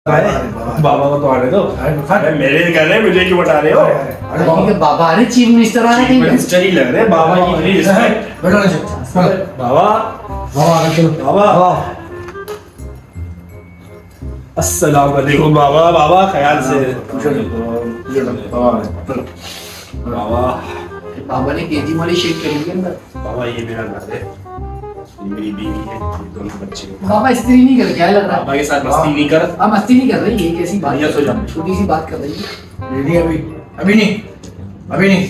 बाबा को तो आने दो। मेरे कर रहे हैं, मुझे क्यों बता रहे हो? अरे बाबा, अरे चीफ मिनिस्टर आ रहे हैं। मिनिस्टर ही लग रहे हैं बाबा की। प्लीज बाबा बाबा अस्सलाम वालेकुम बाबा। बाबा ख्याल से बाबा। बाबा ने केजी वाली शेक करी है अंदर। बाबा ये मेरा घर है, मेरी बीवी है, दोनों बच्चे। बाबा स्त्री नहीं कर, क्या लग रहा है? बाबा के साथ मस्ती नहीं कर। अब मस्ती नहीं कर रही, ये कैसी बात है? सो जा, छोटी सी बात कर रही है। रेडी अभी नहीं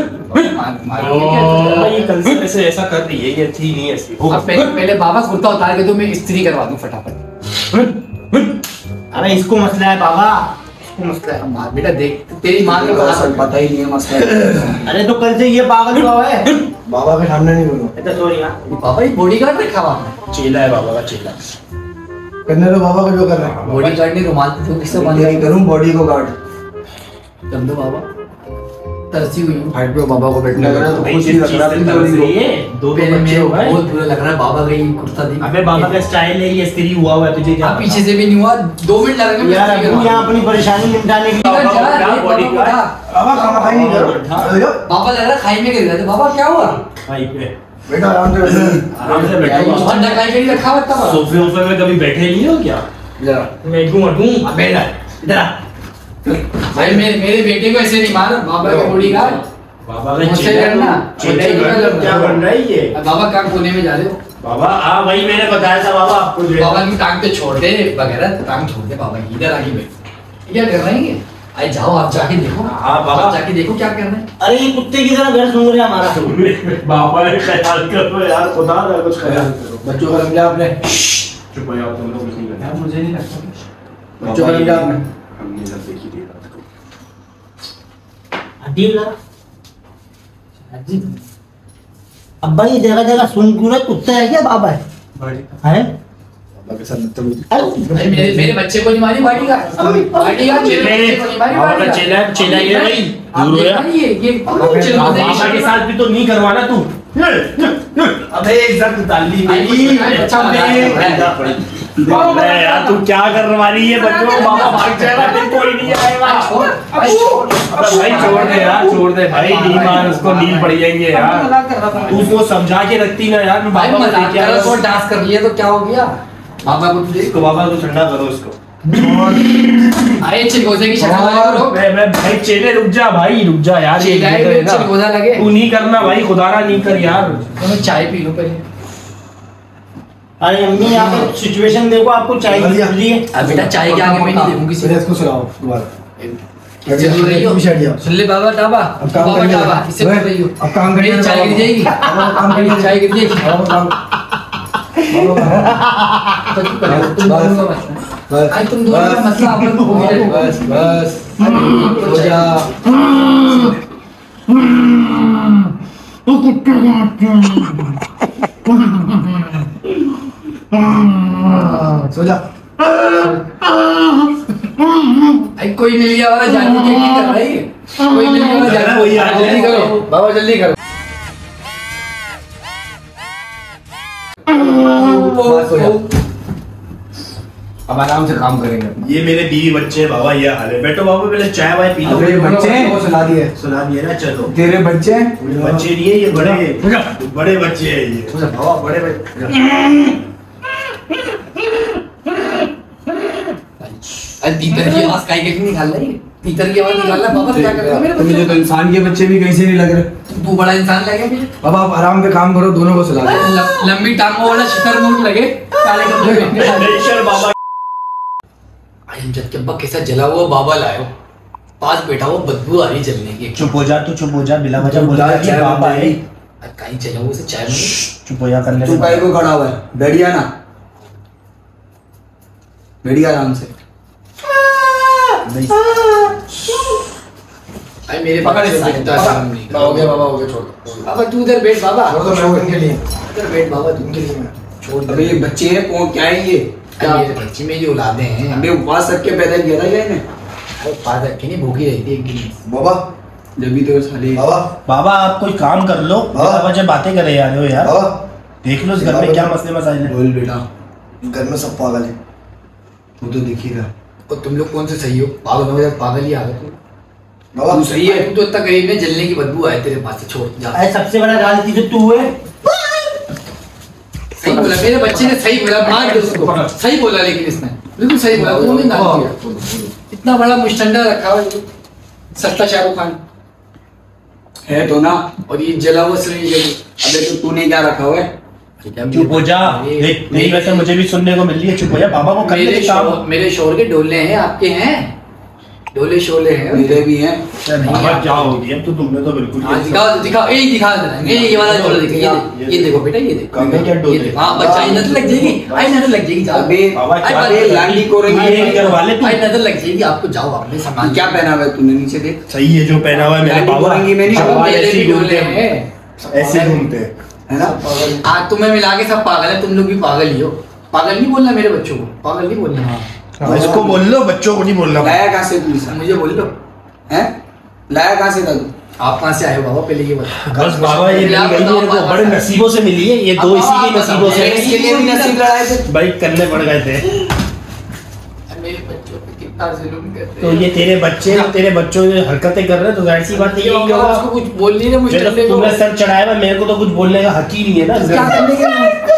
ये कल से ऐसे ऐसा कर रही है, ये थी नहीं ऐसी। अब पहले बाबा कुर्ता उतार के तो मैं स्त्री करवा दूं फटाफट। अरे इसको मसला है बाबा, इसको मसला है। माँ बेटा देख, तेरी माँ को पता ही नहीं है मसला। अरे तो कल से ये पागल हुआ है। बाबा के सामने नहीं बोलो। सॉरी यार बाबा, ये बॉडीगार्ड रखा हुआ है। चेला है बाबा का, चेला। करने दो बाबा को जो कर रहे हैं। बॉडीगार्ड ने रुमाल तो किससे बांध नहीं करूं बॉडी को गार्ड कर दो बाबा। तरसी हुई हूं। हाइट पे बाबा को बैठने लग रहा है तो भाई खुश ही लग रहा है। दो पहले बच्चे हो गए। बहुत बुरा लग रहा है, बाबा का ये कुर्ता देख। अबे बाबा का स्टाइल है, ये स्त्री हुआ हुआ है, तुझे क्या अब पीछे से भी नहीं हुआ, 2 मिनट लगेंगे यार अभी यहाँ अपनी परेशानी निपटाने के लिए बाबा खाना खाई नहीं करो। बाबा लग रहा है खाई में गिर गए थे। बाबा क्या हुआ? भाई पे बेटा आराम से बैठो। आराम से बैठो। ठंडा खाई में नहीं रखा हुआ था। सोफे वोफे में कभी बैठे नहीं हो क्या? जरा मैं क्यों हटूं? बेटा इधर आ। भाई मेरे बेटे को ऐसे नहीं मार। बाबा का बॉडीगार्ड, बाबा का मुझसे चेला करना। क्या बन रहा है ये? बाबा काम कोने में जा रहे हो? बाबा हाँ भाई मैंने बताया था बाबा आपको जो है। बाबा की टांग पे छोड़ दे वगैरह, टांग छोड़ दे बाबा की। इधर आके बैठ। क्या कर रहे हैं ये? आए जाओ, आप जाके देखो। हाँ बाबा, आप जाके देखो क्या कर रहे हैं। अरे ये कुत्ते की तरह घर सूंघ रहे हैं हमारा। बाबा ने ख्याल करो यार, खुदा का कुछ ख्याल करो। बच्चों का रंगा आपने चुप हो जाओ तुम लोग, कुछ नहीं करना। मुझे नहीं लगता। बच्चों का रंगा आपने हमने सब देखी थी रात को। अब्बा ये जगह जगह सूंघ क्यों रहा? कुत्ता है क्या बाबा है? हैं? बाबा के साथ बदतमीजी। भाई मेरे बच्चे को नहीं मारी बॉडीगार्ड। बॉडीगार्ड बाबा का चेला ये भाई दूर हो जा। ये बाबा के साथ भी तो नहीं करवाना तू। अबे इज्जत डाली मेरी। अच्छा अबे यार तू क्या कर रही है बच्चों? बाबा भाग जाएगा, फिर कोई नहीं आएगा। भाई छोड़ दे यार, छोड़ दे भाई। नील मार उसको, नील पड़ जाएंगे यार। तू उसको समझा के रखती ना यार। भाई मजाक कर रहा, तो डांस कर लिया तो क्या हो गया? बाबा को देख, बाबा को ठंडा करो उसको। अरे चिलगोजे की शक्ल वाले लोग। मैं भाई चेले रुक जा भाई, रुक जा यार। ये चिलगोजा लगे। तू नहीं करना भाई, खुदारा नहीं कर यार। तो मैं चाय पी लूं पहले। अरे अम्मी यहाँ पर सिचुएशन देखो, आपको चाय की है। अब बेटा चाय के आगे मैं नहीं देखूंगी। इसको सुनाओ दोबारा। सुन ले बाबा टाबा, बाबा टाबा इससे बोल रही हो। अब काम करिए, चाय गिर जाएगी। काम करिए, चाय गिर जाएगी। तुम दोनों का मसला आप लोग हो गया। बस बस हो जा। सो जा। कोई मिल गया वाला जानू की एक्टिंग कर रहा है। कोई मिल गया वाला जानू। जल्दी करो बाबा, जल्दी करो। अब आराम से काम करेंगे। ये मेरे बीवी बच्चे हैं बाबा, ये हाल है। बैठो बाबा, पहले चाय वाय पी लो। तेरे बच्चे हैं, सुला दिए ना। चलो तेरे बच्चे हैं, बच्चे नहीं है ये, बड़े बच्चे हैं ये। बाबा बड़े बच्चे। तीतर की आवाज काहे के निकाल रही है? तीतर की आवाज निकाल रहा बाबा, क्या कर रहा है मेरे मुझे तो इंसान के बच्चे भी कैसे नहीं लग रहे। तू बड़ा इंसान लगे मुझे। बाबा आप आराम से काम करो, दोनों को सुला दो। लंबी टांगों वाला शिखर नोट लगे, काले कपड़े बाबा। अमजद के अब्बा कैसा जला हुआ बाबा लाए हो, पास बैठा हुआ, बदबू आ रही जलने की। चुप हो जा, तू चुप हो जा। बिला वजह बोला कि बाबा है। कहीं चला हुआ से चाय में। चुप हो जा, करने तू काहे को खड़ा हुआ है? बैठिया ना, बैठिया आराम से। भाई मेरे पकड़ इसे। बाबा हो गया, बाबा हो गया, छोड़ दो। बाबा तू उधर बैठ बाबा। छोड़ दो, मैं उनके लिए उधर बैठ बाबा, तू उनके लिए छोड़ दे। अबे ये बच्चे हैं, कौन क्या है ये? क्या मेरे बच्चे मेरी औलादे हैं। अबे उपवास रख के पैदा किया था क्या इन्हें? अरे पास रख के नहीं, भूखी रही थी एक दिन। बाबा जब भी तो साले बाबा आप कोई काम कर लो। वजह बातें करे जा रहे हो यार। देख लो इस घर में क्या मसले मसाइल है। बोल बेटा, घर में सब पागल है, वो तो दिख ही रहा। और तुम लोग कौन से सही हो? पागल हो या पागल ही आ गए तुम। बाबा तू सही है, तू तो इतना करीब में जलने की बदबू आए तेरे पास से, छोड़ जा। अरे सबसे बड़ा राजनीति तो तू है। सही बोला मेरे बच्चे ने, सही बोला, मार दे उसको। सही बोला लेकिन इसने बिल्कुल सही बोला, तूने ना दिया। इतना बड़ा मुश्तंडा रखा हुआ है, सस्ता शाहरुख खान है तो ना। और ये जला हुआ शरीर। अबे तो तूने क्या रखा हुआ है? चुप हो जा। देख मेरी वजह से मुझे भी सुनने को मिल रही है। चुप हो जा। बाबा को करने दे काम। मेरे शोर के डोले हैं, आपके हैं डोले शोले हैं, मेरे भी हैं। बाबा क्या हो गया? अब तो तुमने तो बिल्कुल हाँ दिखाओ दिखाओ, यही दिखा देना। ये वाला डोला दिखा, ये देखो बेटा, ये देखो। कहाँ क्या डोले? ये देखो। हाँ बच्चा, आई नजर लग जाएगी, आई नजर लग जाएगी। जाओ अबे बाबा क्या अबे लाली को रंगी ये करवा ले तू। आई नजर लग जाएगी आपको। जाओ आपने सामान क्या पहना हुआ है तूने? नीचे देख। सही है जो पहना हुआ है मेरे लाली बाबा। को रंगी में नहीं। बाबा मेरे ऐसे भी ही डोले घूमते हैं, हैं, ऐसे ही घूमते हैं। है ना? आज तुम्हें मिला के सब पागल है, तुम लोग भी पागल ही हो। पागल नहीं बोलना मेरे बच्चों को, पागल नहीं बोलना। हाँ, इसको बोल लो, बच्चों को नहीं बोलना। लाया कहाँ से तू इसे? मुझे बोल लो, हैं? लाया कहाँ से था तू? आप कहाँ से आए हो बाबा? पहले ये बता। बस बाबा ये मिल गई है, तो बड़े नसीबों से मिली है ये दो, इसी के नसीबों से। इसके लिए भी नसीब लड़ाए थे। भाई करने पड़ गए थे। मेरे बच्चों पे कितना जुल्म करते तो ये तेरे बच्चे, तेरे बच्चों जो हरकतें कर रहे हैं, तो जाहिर सी बात ये हैं। उसको कुछ बोल नहीं रहे मुझे। तुमने सर चढ़ाया हुआ, मेरे को तो कुछ बोलने का हक ही नहीं है ना। क्या करने के?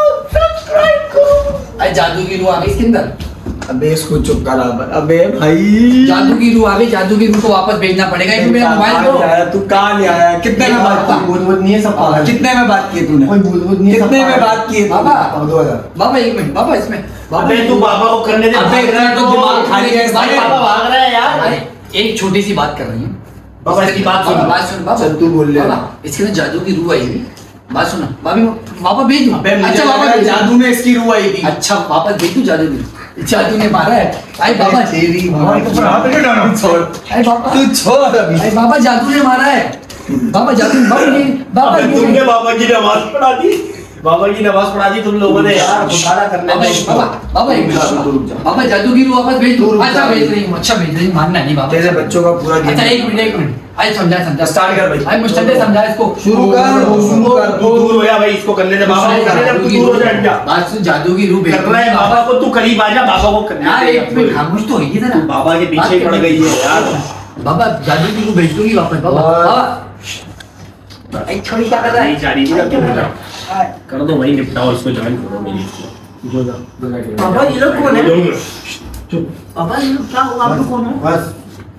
अरे जादू की रूह आ गई इसके अंदर। अबे इसको चुप करा। अबे भाई जादू की रूह आ गई, जादू की रूह को वापस भेजना पड़ेगा। एक मेरा मोबाइल दो। तू कहाँ ले आया? कितने में बात की? भूत नहीं है सब पागल। कितने में बात की तूने? कोई भूत नहीं है, सब कितने में पागल। बात की है? बाबा 2000। बाबा एक मिनट बाबा, इसमें अबे तू बाबा को करने दे। अबे इतना तो दिमाग खाली है इसका। बाबा भाग रहा है यार। अरे एक छोटी सी बात कर रही हूँ। बाबा इसकी बात सुन। बात सुन बाबा। चल तू बोल ले। बाबा इसके अंदर जादू की रूह आई हुई। बात सुना बाबी, बाबा भेज दूं। अबे मुझे अच्छा लगा बाबा जादू में इसकी रूह आई थी। अच्छा वापस भेज दूं जादू की। जादू ने मारा है। अरे बाबा तेरी छोड़। अरे बाबा, तू छोड़ अभी। अरे बाबा जादू ने मारा है। बाबा जादू, बाबा अबे तुमने बाबा की नमाज पढ़ा दी। बाबा की नमाज पढ़ा दी तुम लोगों ने यार। बुखारा करने बाबा दो। बाबा एक मिनट बाबा, जादू की रूह वापस भेज दूं। अच्छा भेज रही हूँ, अच्छा भेज रही हूँ, मानना नहीं बाबा। तेरे बच्चों का पूरा अच्छा एक मिनट आज समझा स्टार्ट कर भाई। आज मुश्तंडे समझा इसको। शुरू कर। तू दूर हो जा भाई, इसको कर ले। बाबा को करने दे, तू दूर हो जा हट जा। बात सुन, जादू की रूह भेज कर रहा है बाबा को, तू करीब आ जा। बाबा को करने यार दे। एक मिनट खामोश तो होइए जरा। बाबा के पीछे ही पड़ गई है यार। बाबा जादू की रूह भेज दूंगी वापस। बाबा बाबा एक छोड़ी क्या कर रहा है? नहीं जा रही थी ना, क्यों हो जाओ? कर दो वही, निपटाओ इसको, ज्वाइन करो मेरी। जो बाबा ये लोग कौन है? चुप। बाबा ये लोग क्या हुआ? आप लोग कौन हो? बस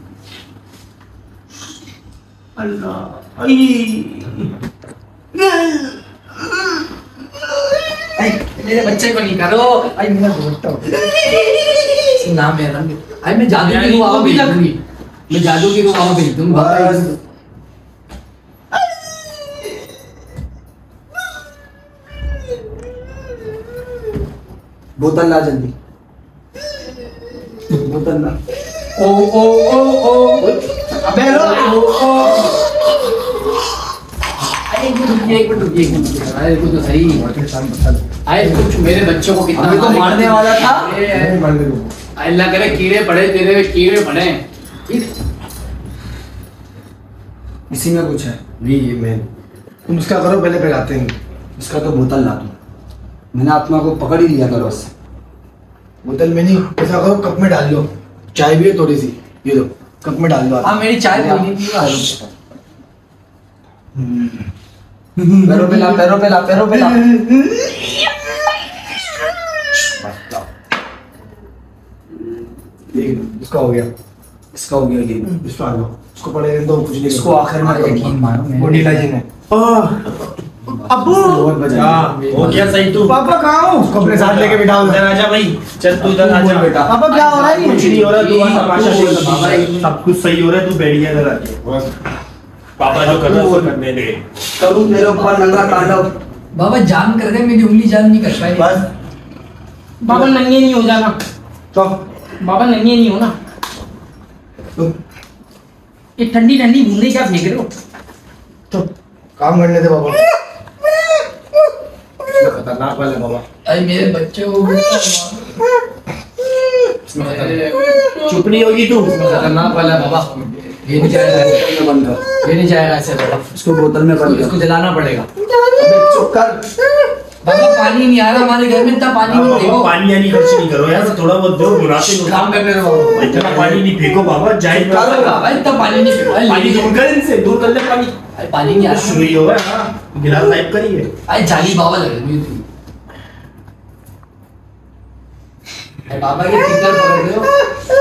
अल्लाह मेरे बच्चे को नहीं करो। आई मेरा घोटता हूँ। नाम है रंग। आई मैं जादू की रूह वापस भेज दूंगी। मैं जादू की रूह वापस भेज दूंगा। बस बोतल ला जल्दी। बोतल ला। ओ ओ ओ ओ अबे लो। एक मिनट रुकिए। अरे कुछ तो सही। अरे कुछ मेरे बच्चों को कितना अभी तो मारने वाला था। नहीं मान ले तू। अल्लाह करे कीड़े पड़े तेरे, कीड़े पड़े। इसी में कुछ है। नहीं ये मैं, तुम इसका करो पहले पहलाते हैं। इसका तो बोतल ला तू। मैंने आत्मा को पकड़ ही लिया था बस। बोतल में नहीं, ऐसा करो कप में डाल लो। चाय भी है थोड़ी सी, ये लो कप में डाल दो। हाँ मेरी चाय कोई नहीं पीगा। पैरों पे ला, पैरों पे ला, पैरों पे ला। इसका हो गया, इसका हो गया ये। इसको आ लो, इसको पड़े रहने दो, कुछ नहीं। इसको आखिर में यकीन मानो वो ढीला जी ने। अब्बू बहुत बजा। हो गया सही तू। पापा कहाँ हो? उसको अपने साथ लेके बिठाओ। इधर आजा भाई, चल तू इधर आजा बेटा। पापा क्या हो रहा है? कुछ नहीं हो रहा, तू बस तमाशा देख। बाबा सब कुछ सही हो रहा है, तू बैठिया इधर आके। पापा जो कर रहा है वो करने दे। करूँ तेरे ऊपर नंगा तांडव। बाबा जान कर दे, मेरी उंगली जान नहीं कर पाई। बस बाबा नंगे नहीं हो जाना। तो बाबा नंगे नहीं हो ना। ये ठंडी ठंडी बूंदे क्या फेंक रहे हो? तो काम करने दे बाबा। खतरनाक वाले बाबा। अरे मेरे बच्चों को चुप नहीं होगी तू। खतरनाक वाला है बाबा। ये नहीं जाएगा ऐसे। बंद कर। ये नहीं जाएगा ऐसे बाबा। इसको बोतल में बंद कर। इसको जलाना पड़ेगा। अबे चुप कर। बाबा पानी नहीं आ रहा हमारे घर में, इतना पानी नहीं फेंको। पानी यानी खर्च नहीं करो यार, थोड़ा बहुत दो मुनासिब काम करने दो बाबा। इतना पानी नहीं फेंको बाबा, जाए बाबा इतना पानी नहीं फेंको। पानी दूर कर इनसे, दूर कर ले पानी। अरे पानी नहीं आ रहा। शुरू ही होगा। हां गिलास टाइप करिए। अरे जाली बाबा लग रही है। अरे बाबा ये टीचर पकड़ रहे हो।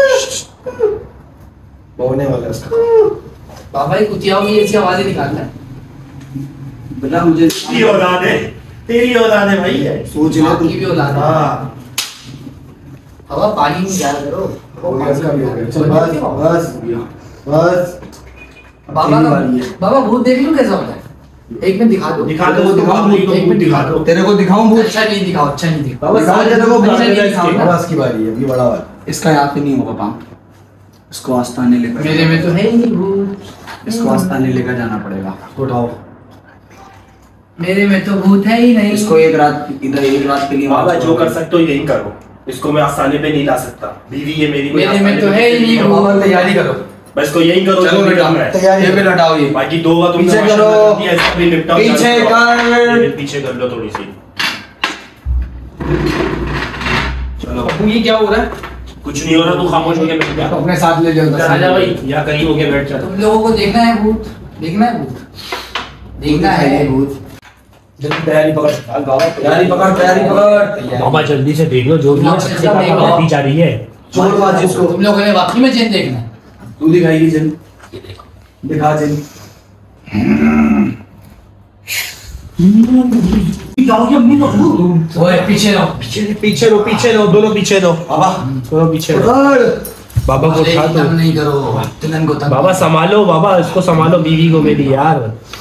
होने वाला उसका। बाबा ये कुतियाओं में ऐसी आवाजें निकालना है। बेटा मुझे तेरी औलाद है, तेरी औलाद है भाई है। सोच ले आपकी भी औलाद है। हां बाबा पानी नहीं जा करो। इसका भी हो गया। चल बस बस बस। बाबा बाबा भूत देख लो कैसा होता है। एक में दिखा दो। दिखा दो, एक मिनट दिखा दो। तेरे को दिखाऊं भूत? अच्छा नहीं दिखाओ, अच्छा नहीं दिखाओ। बाबा साथ तेरे को अच्छा नहीं दिखाओ ना। बस की बारी है, अभी बड़ा वाला। इसका यहाँ पे नहीं होगा काम, इसको आस्थाने लेकर मेरे में तो है ही नहीं भूत। इसको आस्थाने लेकर जाना पड़ेगा। उठाओ। मेरे में तो भूत है ही नहीं। इसको एक रात इधर, एक रात के लिए बाबा वहाँ जो कर सकते हो यही करो, इसको मैं आसानी पे नहीं ला सकता। बीवी है मेरी, कोई मेरे में आसानी तो पे है ही नहीं बाबा भूत। तैयारी करो। बस तो यही करो। चलो जो भी बेटा, करना है। तैयारी ये भी लटाओ ये। बाकी दो का तुमने पीछे माशाल्लाह करो। कर दिया, इसका भी निपटाओ। पीछे चलो, कर। ये पीछे कर लो थोड़ी सी। चलो ये क्या हो रहा है? कुछ नहीं हो रहा, तू खामोश होके बैठ जा। तो अपने साथ ले जाओ। राजा भाई या करीब होके बैठ जा। तुम लोगों को देखना है भूत, देखना है भूत, देखना है भूत। जल्दी तैयारी पकड़ बाबा, तैयारी पकड़, तैयारी पकड़। बाबा जल्दी से देख लो जो भी हाँ, सबसे जल्दी देखो। बात जा रही है। छोड़ बात इसको। तुम लोगों ने वाकई में चेंज देखना है। तू दिखाएगी जिन, दिखा जिन। ओए पीछे रहो। पीछे लो दोनों पीछे लो। बाबा दोनों पीछे लो। पकड़। बाबा को उठा दो। तंग नहीं करो, तुलन को तंग। बाबा संभालो, बाबा इसको संभालो, बीवी को मेरी यार।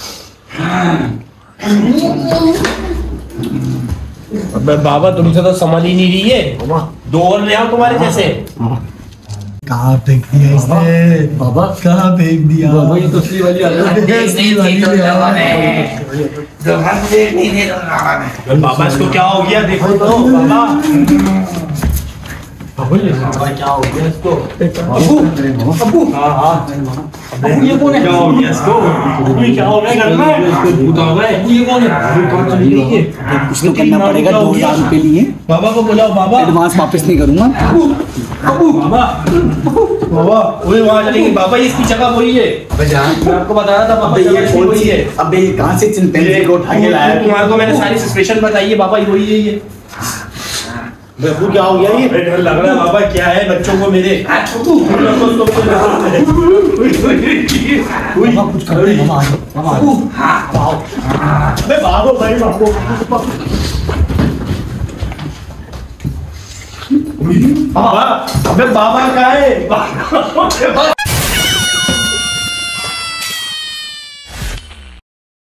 अबे बाबा तुमसे तो समझ ही नहीं रही है। दो और ले आओ तुम्हारे जैसे। कहाँ फेंक दिया इसने? बाबा कहाँ फेंक दिया? बाबा ये तो असली वाली आ बाबा इसको क्या हो गया देखो तो बाबा। बाबा क्या हो गया इसको? अबू हाँ अबू ये कौन है? क्या हो गया इसको? अबू क्या हो गया घर में? भूत आ गए। अबू ये कौन है? इसको करना पड़ेगा 2 साल के लिए। बाबा को बुलाओ। बाबा एडवांस वापस नहीं करूंगा। अबू बाबा बाबा वही वहाँ चलेंगे। बाबा इसकी जगह वही है। मैं आपको बता रहा था बाबा ये जगह कौन वही सी है। अबे ये कहाँ से चिंपैंजी को उठा के लाया? तुम्हारे को मैंने सारी सिचुएशन बताई है। बाबा वही है ये। बाबू क्या हो गया ये? डर लग रहा है बाबा। क्या है बच्चों को मेरे? बाबा कुछ कर रहे हैं बाबा। अबे भागो भाई भागो। बाबा अबे बाबा कहाँ है?